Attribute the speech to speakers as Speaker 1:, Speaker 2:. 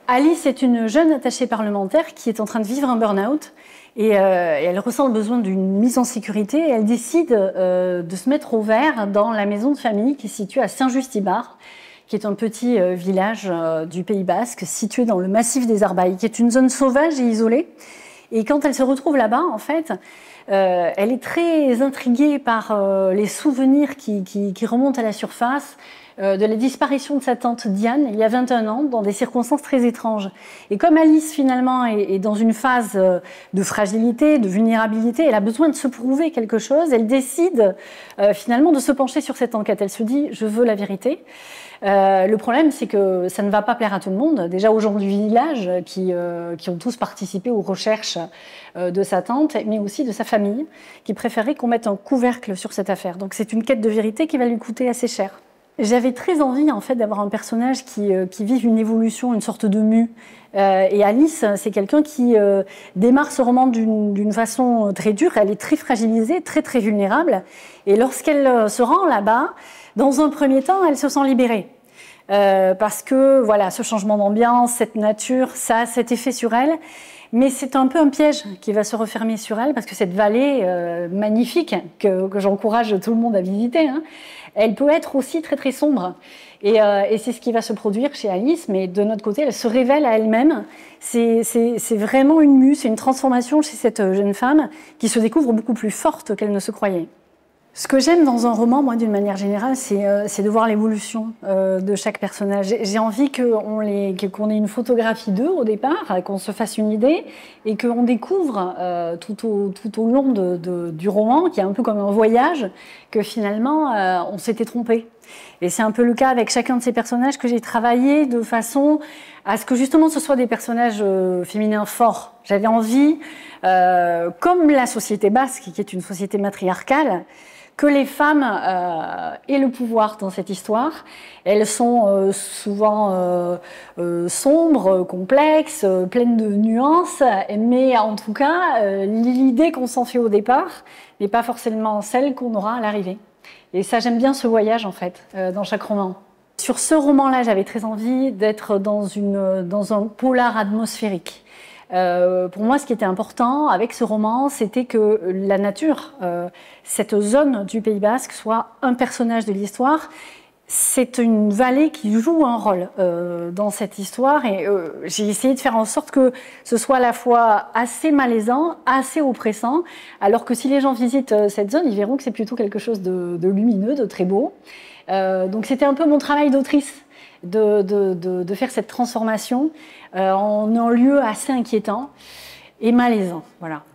Speaker 1: Alice est une jeune attachée parlementaire qui est en train de vivre un burn-out et elle ressent le besoin d'une mise en sécurité et elle décide de se mettre au vert dans la maison de famille qui est située à Saint-Just-Ibar, qui est un petit village du Pays Basque situé dans le massif des Arbailles, qui est une zone sauvage et isolée. Et quand elle se retrouve là-bas, en fait, elle est très intriguée par les souvenirs qui remontent à la surface, de la disparition de sa tante Diane, il y a 21 ans, dans des circonstances très étranges. Et comme Alice, finalement, est dans une phase de fragilité, de vulnérabilité, elle a besoin de se prouver quelque chose, elle décide finalement de se pencher sur cette enquête. Elle se dit « je veux la vérité ». Le problème, c'est que ça ne va pas plaire à tout le monde. Déjà aux gens du village qui ont tous participé aux recherches de sa tante, mais aussi de sa famille, qui préférait qu'on mette un couvercle sur cette affaire. Donc c'est une quête de vérité qui va lui coûter assez cher. J'avais très envie en fait d'avoir un personnage qui vive une évolution, une sorte de mue. Et Alice, c'est quelqu'un qui démarre ce roman d'une façon très dure. Elle est très fragilisée, très vulnérable. Et lorsqu'elle se rend là-bas, dans un premier temps, elle se sent libérée. Parce que voilà, ce changement d'ambiance, cette nature, ça a cet effet sur elle. Mais c'est un peu un piège qui va se refermer sur elle, parce que cette vallée magnifique, que j'encourage tout le monde à visiter, hein, elle peut être aussi très sombre. Et c'est ce qui va se produire chez Alice, mais de notre côté, elle se révèle à elle-même. C'est vraiment une mue, c'est une transformation chez cette jeune femme qui se découvre beaucoup plus forte qu'elle ne se croyait. Ce que j'aime dans un roman, moi, d'une manière générale, c'est de voir l'évolution de chaque personnage. J'ai envie qu'on ait une photographie d'eux au départ, qu'on se fasse une idée, et qu'on découvre tout au long du roman, qui est un peu comme un voyage, que finalement, on s'était trompé. Et c'est un peu le cas avec chacun de ces personnages que j'ai travaillé de façon à ce que justement ce soit des personnages féminins forts. J'avais envie, comme la société basque, qui est une société matriarcale, que les femmes aient le pouvoir dans cette histoire. Elles sont souvent sombres, complexes, pleines de nuances, mais en tout cas, l'idée qu'on s'en fait au départ n'est pas forcément celle qu'on aura à l'arrivée. Et ça, j'aime bien ce voyage, en fait, dans chaque roman. Sur ce roman-là, j'avais très envie d'être dans un polar atmosphérique. Pour moi, ce qui était important avec ce roman, c'était que la nature, cette zone du Pays Basque, soit un personnage de l'histoire. C'est une vallée qui joue un rôle dans cette histoire et j'ai essayé de faire en sorte que ce soit à la fois assez malaisant, assez oppressant, alors que si les gens visitent cette zone, ils verront que c'est plutôt quelque chose de lumineux, de très beau. Donc c'était un peu mon travail d'autrice. De faire cette transformation en un lieu assez inquiétant et malaisant. Voilà.